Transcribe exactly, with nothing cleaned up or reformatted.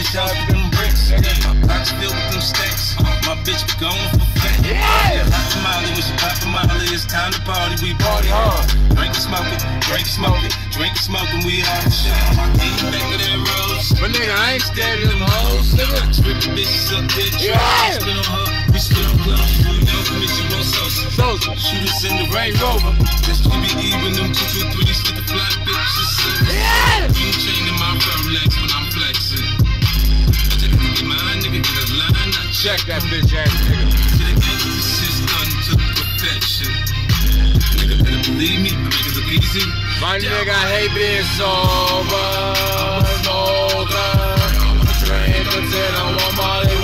shots with them bricks. My pockets filled with them stacks. My bitch be going for fat. Yeah. Pop a molly, when she pop a molly, it's time to party. We party hard. Drink and smoke it, drink and smoke it, drink and smoke and we out. Eating back of that rose. But nigga, I ain't scared of them hoes, nigga. Trippin' bitches up there, yeah. Spit on her, we spit on clubs. We know commission on Sosa. Sosa. Shoot us in the Range Rover. That's what we be even them two two threes with the fly bitches. Yeah. You chain in my Rolex when I'm flexing. Get my nigga, get a line up. Check that bitch ass nigga. To the gangsters, is done to perfection. Nigga better believe me, I make it look easy. My nigga, I hate being sober. Smoker. Drink until I want my